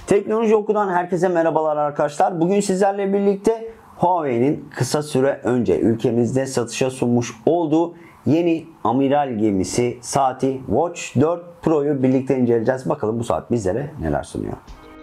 Teknoloji Oku'dan herkese merhabalar arkadaşlar. Bugün sizlerle birlikte Huawei'nin kısa süre önce ülkemizde satışa sunmuş olduğu yeni amiral gemisi saati Watch 4 Pro'yu birlikte inceleyeceğiz. Bakalım bu saat bizlere neler sunuyor.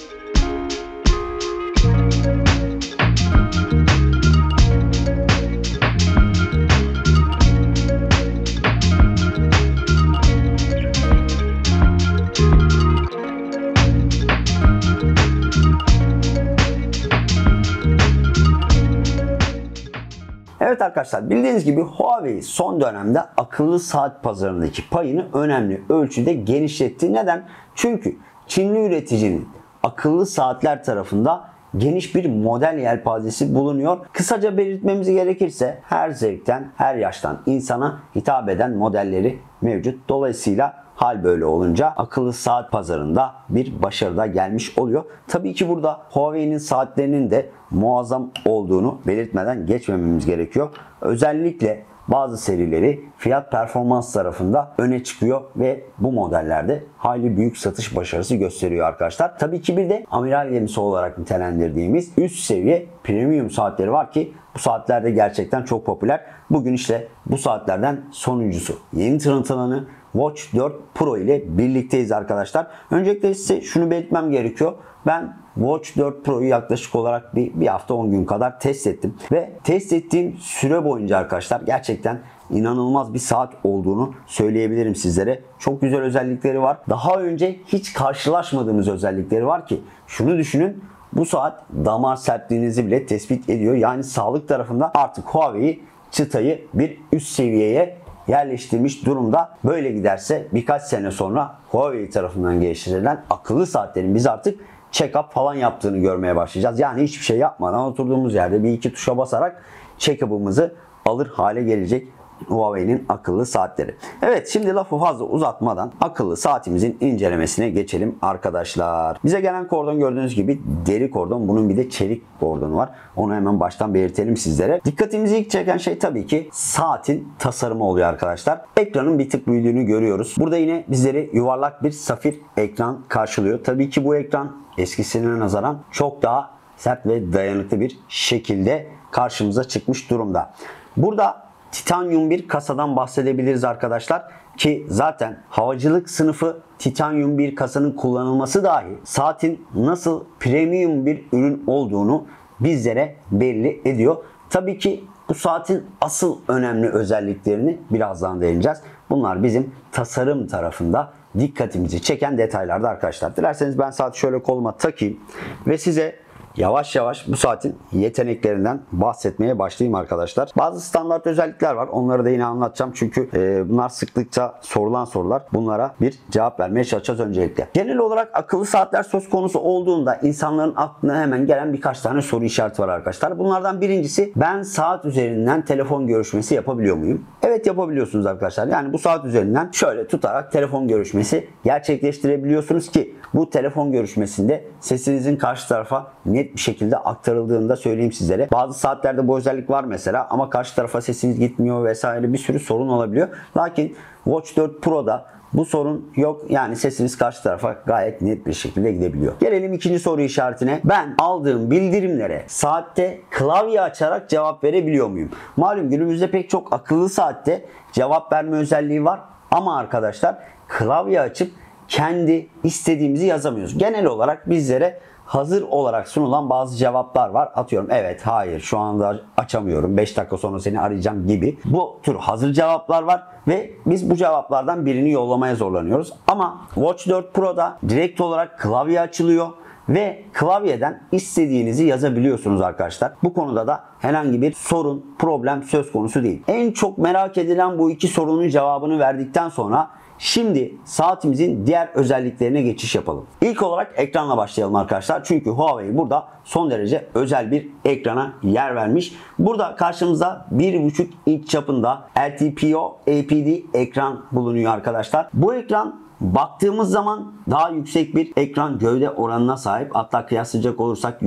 Evet arkadaşlar, bildiğiniz gibi Huawei son dönemde akıllı saat pazarındaki payını önemli ölçüde genişletti. Neden? Çünkü Çinli üreticinin akıllı saatler tarafında geniş bir model yelpazesi bulunuyor. Kısaca belirtmemiz gerekirse her zevkten, her yaştan insana hitap eden modelleri mevcut. Dolayısıyla hal böyle olunca akıllı saat pazarında bir başarı da gelmiş oluyor. Tabii ki burada Huawei'nin saatlerinin de muazzam olduğunu belirtmeden geçmememiz gerekiyor. Özellikle bazı serileri fiyat performans tarafında öne çıkıyor ve bu modellerde hayli büyük satış başarısı gösteriyor arkadaşlar. Tabii ki bir de amiral gemisi olarak nitelendirdiğimiz üst seviye premium saatleri var ki bu saatler de gerçekten çok popüler. Bugün işte bu saatlerden sonuncusu, yeni tanıtılanı Watch 4 Pro ile birlikteyiz arkadaşlar. Öncelikle size şunu belirtmem gerekiyor. Ben Watch 4 Pro'yu yaklaşık olarak bir hafta 10 gün kadar test ettim. Ve test ettiğim süre boyunca arkadaşlar gerçekten inanılmaz bir saat olduğunu söyleyebilirim sizlere. Çok güzel özellikleri var. Daha önce hiç karşılaşmadığımız özellikleri var ki şunu düşünün. Bu saat damar sertliğinizi bile tespit ediyor. Yani sağlık tarafında artık Huawei çıtayı bir üst seviyeye yerleştirmiş durumda. Böyle giderse birkaç sene sonra Huawei tarafından geliştirilen akıllı saatlerin biz artık check-up falan yaptığını görmeye başlayacağız. Yani hiçbir şey yapmadan oturduğumuz yerde bir iki tuşa basarak check-up'ımızı alır hale gelecek Huawei'nin akıllı saatleri. Evet, şimdi lafı fazla uzatmadan akıllı saatimizin incelemesine geçelim arkadaşlar. Bize gelen kordon gördüğünüz gibi deri kordon. Bunun bir de çelik kordonu var. Onu hemen baştan belirtelim sizlere. Dikkatimizi ilk çeken şey tabii ki saatin tasarımı oluyor arkadaşlar. Ekranın bir tık büyüdüğünü görüyoruz. Burada yine bizleri yuvarlak bir safir ekran karşılıyor. Tabii ki bu ekran eskisine nazaran çok daha sert ve dayanıklı bir şekilde karşımıza çıkmış durumda. Burada titanyum bir kasadan bahsedebiliriz arkadaşlar ki zaten havacılık sınıfı titanyum bir kasanın kullanılması dahi saatin nasıl premium bir ürün olduğunu bizlere belli ediyor. Tabii ki bu saatin asıl önemli özelliklerini birazdan değineceğiz. Bunlar bizim tasarım tarafında dikkatimizi çeken detaylarda arkadaşlar. Dilerseniz ben saati şöyle koluma takayım ve size yavaş yavaş bu saatin yeteneklerinden bahsetmeye başlayayım arkadaşlar. Bazı standart özellikler var. Onları da yine anlatacağım. Çünkü bunlar sıklıkça sorulan sorular. Bunlara bir cevap vermeye çalışacağız öncelikle. Genel olarak akıllı saatler söz konusu olduğunda insanların aklına hemen gelen birkaç tane soru işareti var arkadaşlar. Bunlardan birincisi, ben saat üzerinden telefon görüşmesi yapabiliyor muyum? Evet, yapabiliyorsunuz arkadaşlar. Yani bu saat üzerinden şöyle tutarak telefon görüşmesi gerçekleştirebiliyorsunuz ki bu telefon görüşmesinde sesinizin karşı tarafa net bir şekilde aktarıldığını da söyleyeyim sizlere. Bazı saatlerde bu özellik var mesela ama karşı tarafa sesiniz gitmiyor vesaire, bir sürü sorun olabiliyor. Lakin Watch 4 Pro'da bu sorun yok. Yani sesiniz karşı tarafa gayet net bir şekilde gidebiliyor. Gelelim ikinci soru işaretine. Ben aldığım bildirimlere saatte klavye açarak cevap verebiliyor muyum? Malum günümüzde pek çok akıllı saatte cevap verme özelliği var ama arkadaşlar klavye açıp kendi istediğimizi yazamıyoruz. Genel olarak bizlere hazır olarak sunulan bazı cevaplar var. Atıyorum evet, hayır, şu anda açamıyorum, 5 dakika sonra seni arayacağım gibi. Bu tür hazır cevaplar var ve biz bu cevaplardan birini yollamaya zorlanıyoruz. Ama Watch 4 Pro'da direkt olarak klavye açılıyor ve klavyeden istediğinizi yazabiliyorsunuz arkadaşlar. Bu konuda da herhangi bir sorun, problem söz konusu değil. En çok merak edilen bu iki sorunun cevabını verdikten sonra şimdi saatimizin diğer özelliklerine geçiş yapalım. İlk olarak ekranla başlayalım arkadaşlar. Çünkü Huawei burada son derece özel bir ekrana yer vermiş. Burada karşımızda 1.5 inç çapında LTPO APD ekran bulunuyor arkadaşlar. Bu ekran baktığımız zaman daha yüksek bir ekran gövde oranına sahip. Hatta kıyaslayacak olursak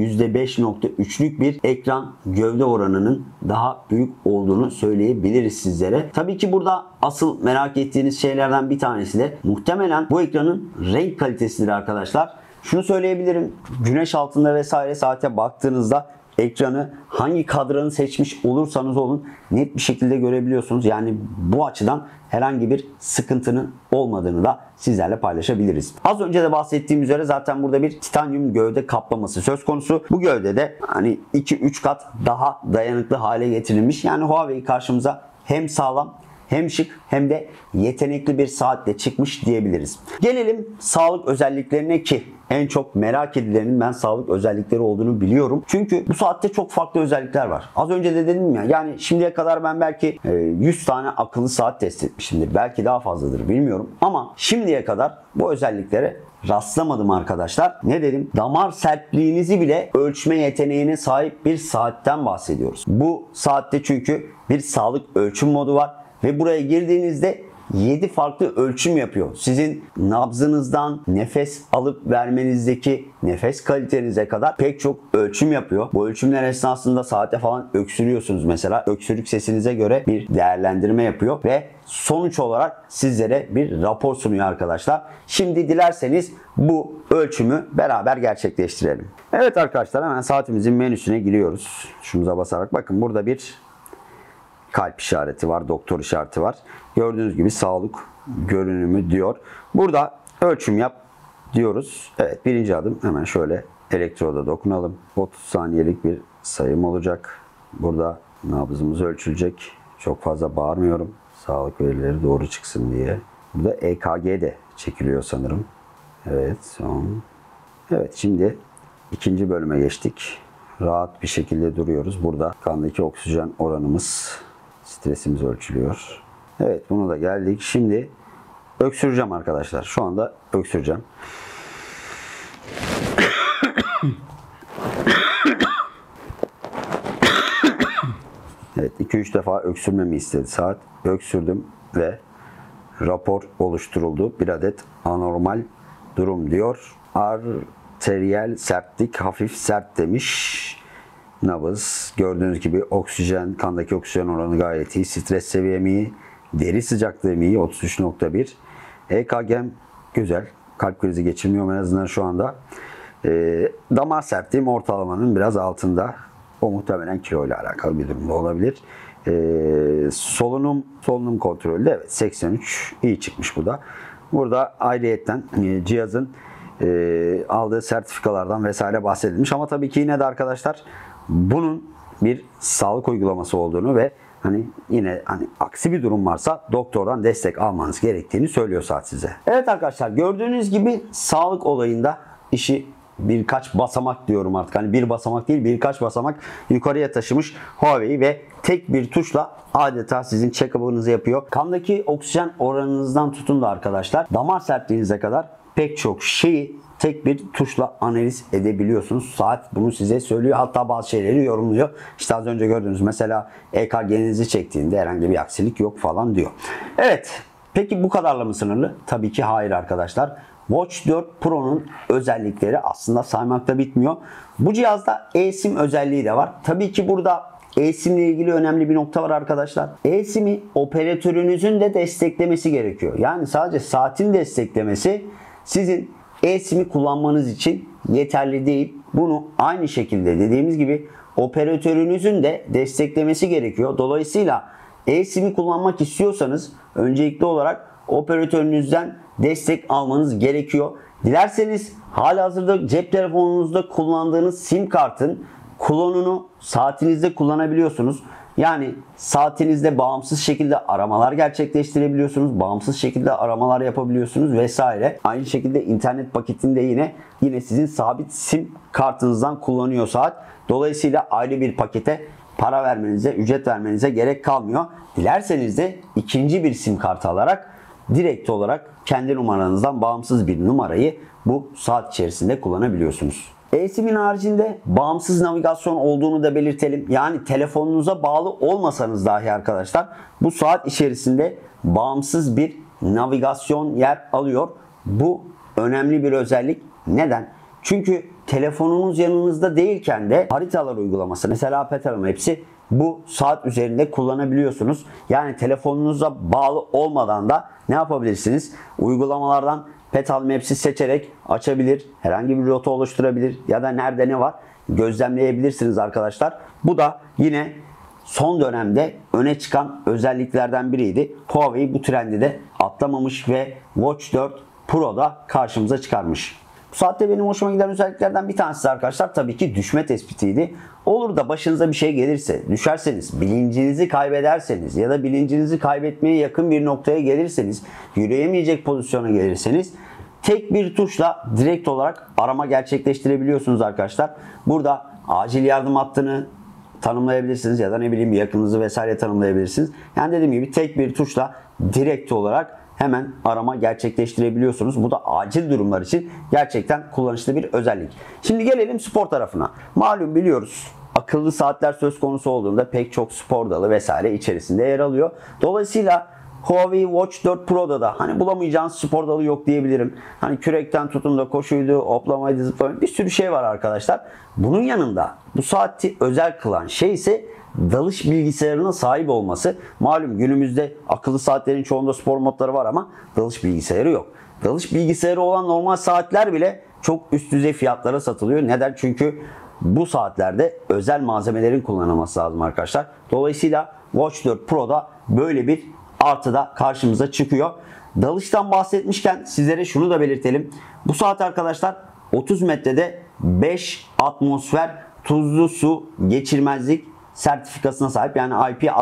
%5.3'lük bir ekran gövde oranının daha büyük olduğunu söyleyebiliriz sizlere. Tabii ki burada asıl merak ettiğiniz şeylerden bir tanesi de muhtemelen bu ekranın renk kalitesidir arkadaşlar. Şunu söyleyebilirim. Güneş altında vesaire saate baktığınızda ekranı hangi kadranı seçmiş olursanız olun net bir şekilde görebiliyorsunuz. Yani bu açıdan herhangi bir sıkıntının olmadığını da sizlerle paylaşabiliriz. Az önce de bahsettiğim üzere zaten burada bir titanyum gövde kaplaması söz konusu. Bu gövde de hani 2-3 kat daha dayanıklı hale getirilmiş. Yani Huawei karşımıza hem sağlam hem şık hem de yetenekli bir saatle çıkmış diyebiliriz. Gelelim sağlık özelliklerine ki en çok merak edilenin ben sağlık özellikleri olduğunu biliyorum. Çünkü bu saatte çok farklı özellikler var. Az önce de dedim ya, yani şimdiye kadar ben belki 100 tane akıllı saat test etmişimdir. Belki daha fazladır bilmiyorum. Ama şimdiye kadar bu özelliklere rastlamadım arkadaşlar. Ne dedim? Damar sertliğinizi bile ölçme yeteneğine sahip bir saatten bahsediyoruz. Bu saatte çünkü bir sağlık ölçüm modu var. Ve buraya girdiğinizde 7 farklı ölçüm yapıyor. Sizin nabzınızdan nefes alıp vermenizdeki nefes kalitenize kadar pek çok ölçüm yapıyor. Bu ölçümler esnasında saate falan öksürüyorsunuz mesela. Öksürük sesinize göre bir değerlendirme yapıyor ve sonuç olarak sizlere bir rapor sunuyor arkadaşlar. Şimdi dilerseniz bu ölçümü beraber gerçekleştirelim. Evet arkadaşlar, hemen saatimizin menüsüne giriyoruz. Şumuza basarak bakın, burada bir kalp işareti var, doktor işareti var. Gördüğünüz gibi sağlık görünümü diyor. Burada ölçüm yap diyoruz. Evet, birinci adım, hemen şöyle elektroda dokunalım. 30 saniyelik bir sayım olacak. Burada nabzımız ölçülecek. Çok fazla bağırmıyorum. Sağlık verileri doğru çıksın diye. Burada EKG de çekiliyor sanırım. Evet, son. Evet, şimdi ikinci bölüme geçtik. Rahat bir şekilde duruyoruz. Burada kandaki oksijen oranımız, stresimiz ölçülüyor. Evet, bunu da geldik. Şimdi öksüreceğim arkadaşlar. Şu anda öksüreceğim. Evet, 2-3 defa öksürmemi istedi saat. Öksürdüm ve rapor oluşturuldu. Bir adet anormal durum diyor. Arteriyel sertlik hafif sert demiş. Nabız, gördüğünüz gibi oksijen, kandaki oksijen oranı gayet iyi. Stres seviyem iyi. Deri sıcaklığım iyi. 33.1. EKG'm güzel. Kalp krizi geçirmiyorum en azından şu anda. Damar sertliğim ortalamanın biraz altında. O muhtemelen kilo ile alakalı bir durum da olabilir. Solunum kontrolü de evet, 83 iyi çıkmış bu da. Burada ayrıyetten cihazın aldığı sertifikalardan vesaire bahsedilmiş. Ama tabii ki yine de arkadaşlar bunun bir sağlık uygulaması olduğunu ve yine aksi bir durum varsa doktordan destek almanız gerektiğini söylüyor saat size. Evet arkadaşlar, gördüğünüz gibi sağlık olayında işi birkaç basamak diyorum artık. Bir basamak değil, birkaç basamak yukarıya taşımış Huawei ve tek bir tuşla adeta sizin check-up'ınızı yapıyor. Kandaki oksijen oranınızdan tutun da arkadaşlar damar sertliğinize kadar pek çok şeyi tek bir tuşla analiz edebiliyorsunuz. Saat bunu size söylüyor. Hatta bazı şeyleri yorumluyor. İşte az önce gördüğünüz mesela EKG'nizi çektiğinde herhangi bir aksilik yok falan diyor. Evet. Peki bu kadarla mı sınırlı? Tabii ki hayır arkadaşlar. Watch 4 Pro'nun özellikleri aslında saymakta bitmiyor. Bu cihazda eSIM özelliği de var. Tabii ki burada eSIM ile ilgili önemli bir nokta var arkadaşlar. eSIM'i operatörünüzün de desteklemesi gerekiyor. Yani sadece saatin desteklemesi sizin eSIM'i kullanmanız için yeterli değil. Bunu aynı şekilde dediğimiz gibi operatörünüzün de desteklemesi gerekiyor. Dolayısıyla eSIM'i kullanmak istiyorsanız öncelikli olarak operatörünüzden destek almanız gerekiyor. Dilerseniz halihazırda cep telefonunuzda kullandığınız sim kartın klonunu saatinizde kullanabiliyorsunuz. Yani saatinizde bağımsız şekilde aramalar gerçekleştirebiliyorsunuz. Bağımsız şekilde aramalar yapabiliyorsunuz vesaire. Aynı şekilde internet paketinde yine sizin sabit sim kartınızdan kullanıyor saat. Dolayısıyla ayrı bir pakete para vermenize, ücret vermenize gerek kalmıyor. Dilerseniz de ikinci bir sim kartı alarak direkt olarak kendi numaranızdan bağımsız bir numarayı bu saat içerisinde kullanabiliyorsunuz. eSIM'in haricinde bağımsız navigasyon olduğunu da belirtelim. Yani telefonunuza bağlı olmasanız dahi arkadaşlar bu saat içerisinde bağımsız bir navigasyon yer alıyor. Bu önemli bir özellik. Neden? Çünkü telefonunuz yanınızda değilken de haritalar uygulaması, mesela Petal Maps'i bu saat üzerinde kullanabiliyorsunuz. Yani telefonunuza bağlı olmadan da ne yapabilirsiniz? Uygulamalardan Petal Maps'i seçerek açabilir, herhangi bir rota oluşturabilir ya da nerede ne var gözlemleyebilirsiniz arkadaşlar. Bu da yine son dönemde öne çıkan özelliklerden biriydi. Huawei bu trendi de atlamamış ve Watch 4 Pro'da karşımıza çıkarmış. Bu saatte benim hoşuma giden özelliklerden bir tanesi arkadaşlar tabii ki düşme tespitiydi. Olur da başınıza bir şey gelirse, düşerseniz, bilincinizi kaybederseniz ya da bilincinizi kaybetmeye yakın bir noktaya gelirseniz, yürüyemeyecek pozisyona gelirseniz tek bir tuşla direkt olarak arama gerçekleştirebiliyorsunuz arkadaşlar. Burada acil yardım hattını tanımlayabilirsiniz ya da ne bileyim yakınınızı vesaire tanımlayabilirsiniz. Yani dediğim gibi tek bir tuşla direkt olarak hemen arama gerçekleştirebiliyorsunuz. Bu da acil durumlar için gerçekten kullanışlı bir özellik. Şimdi gelelim spor tarafına. Malum biliyoruz akıllı saatler söz konusu olduğunda pek çok spor dalı vesaire içerisinde yer alıyor. Dolayısıyla Huawei Watch 4 Pro'da da hani bulamayacağınız spor dalı yok diyebilirim. Hani kürekten tutun da koşuydu, hoplamaydı, zıplamaydı bir sürü şey var arkadaşlar. Bunun yanında bu saati özel kılan şey ise dalış bilgisayarına sahip olması. Malum günümüzde akıllı saatlerin çoğunda spor modları var ama dalış bilgisayarı yok. Dalış bilgisayarı olan normal saatler bile çok üst düzey fiyatlara satılıyor. Neden? Çünkü bu saatlerde özel malzemelerin kullanılması lazım arkadaşlar. Dolayısıyla Watch 4 Pro'da böyle bir artı da karşımıza çıkıyor. Dalıştan bahsetmişken sizlere şunu da belirtelim. Bu saat arkadaşlar 30 metrede 5 atmosfer tuzlu su geçirmezlik sertifikasına sahip. Yani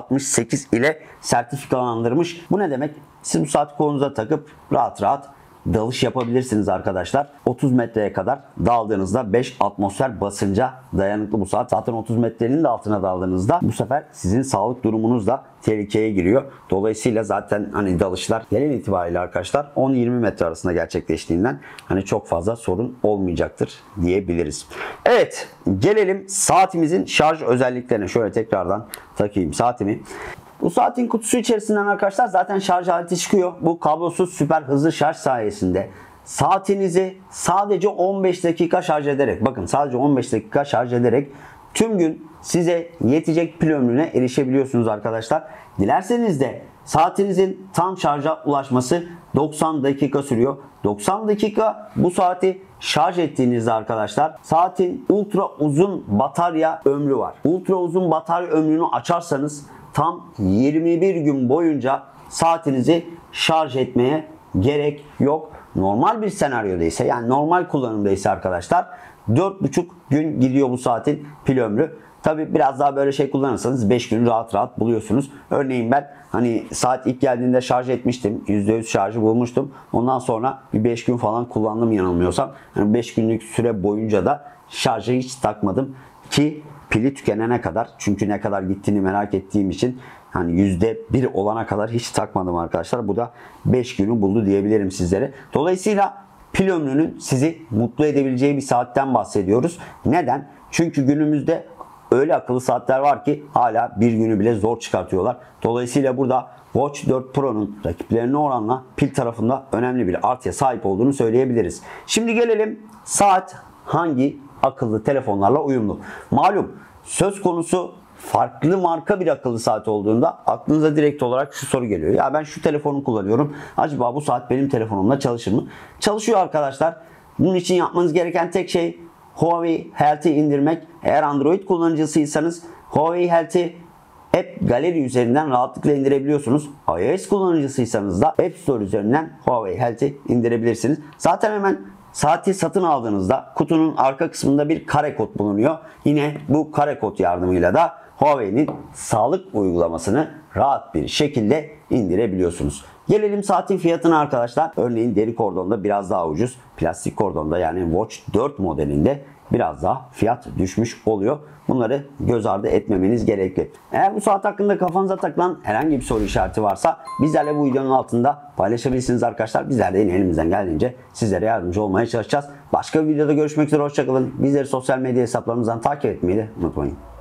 IP68 ile sertifikalandırmış. Bu ne demek? Siz bu saati kolunuza takıp rahat rahat dalış yapabilirsiniz arkadaşlar. 30 metreye kadar daldığınızda 5 atmosfer basınca dayanıklı bu saat. Zaten 30 metrenin de altına daldığınızda bu sefer sizin sağlık durumunuz da tehlikeye giriyor. Dolayısıyla zaten hani dalışlar genel itibariyle arkadaşlar 10-20 metre arasında gerçekleştiğinden hani çok fazla sorun olmayacaktır diyebiliriz. Evet, gelelim saatimizin şarj özelliklerine. Şöyle tekrardan takayım saatimi. Bu saatin kutusu içerisinden arkadaşlar zaten şarj aleti çıkıyor. Bu kablosuz süper hızlı şarj sayesinde saatinizi sadece 15 dakika şarj ederek, bakın sadece 15 dakika şarj ederek tüm gün size yetecek pil ömrüne erişebiliyorsunuz arkadaşlar. Dilerseniz de saatinizin tam şarja ulaşması 90 dakika sürüyor. 90 dakika bu saati şarj ettiğinizde arkadaşlar saatin ultra uzun batarya ömrü var. Ultra uzun batarya ömrünü açarsanız tam 21 gün boyunca saatinizi şarj etmeye gerek yok. Normal bir senaryoda ise, yani normal kullanımda ise arkadaşlar 4,5 gün gidiyor bu saatin pil ömrü. Tabi biraz daha böyle şey kullanırsanız 5 gün rahat rahat buluyorsunuz. Örneğin ben hani saat ilk geldiğinde şarj etmiştim. %100 şarjı bulmuştum. Ondan sonra bir 5 gün falan kullandım yanılmıyorsam. Yani 5 günlük süre boyunca da şarjı hiç takmadım ki pili tükenene kadar, çünkü ne kadar gittiğini merak ettiğim için hani %1 olana kadar hiç takmadım arkadaşlar. Bu da 5 günü buldu diyebilirim sizlere. Dolayısıyla pil ömrünün sizi mutlu edebileceği bir saatten bahsediyoruz. Neden? Çünkü günümüzde öyle akıllı saatler var ki hala bir günü bile zor çıkartıyorlar. Dolayısıyla burada Watch 4 Pro'nun rakiplerine oranla pil tarafında önemli bir artıya sahip olduğunu söyleyebiliriz. Şimdi gelelim saat hangi akıllı telefonlarla uyumlu. Malum söz konusu farklı marka bir akıllı saat olduğunda aklınıza direkt olarak şu soru geliyor. Ya ben şu telefonu kullanıyorum. Acaba bu saat benim telefonumla çalışır mı? Çalışıyor arkadaşlar. Bunun için yapmanız gereken tek şey Huawei Health'i indirmek. Eğer Android kullanıcısıysanız Huawei Health'i App Gallery üzerinden rahatlıkla indirebiliyorsunuz. iOS kullanıcısıysanız da App Store üzerinden Huawei Health'i indirebilirsiniz. Zaten hemen saati satın aldığınızda kutunun arka kısmında bir kare kod bulunuyor. Yine bu kare kod yardımıyla da Huawei'nin sağlık uygulamasını rahat bir şekilde indirebiliyorsunuz. Gelelim saatin fiyatına arkadaşlar. Örneğin deri kordonda biraz daha ucuz. Plastik kordonda yani Watch 4 modelinde biraz daha fiyat düşmüş oluyor. Bunları göz ardı etmemeniz gerekli. Eğer bu saat hakkında kafanıza takılan herhangi bir soru işareti varsa bizlerle bu videonun altında paylaşabilirsiniz arkadaşlar. Bizler de yine elimizden geldiğince sizlere yardımcı olmaya çalışacağız. Başka bir videoda görüşmek üzere. Hoşçakalın. Bizleri sosyal medya hesaplarımızdan takip etmeyi de unutmayın.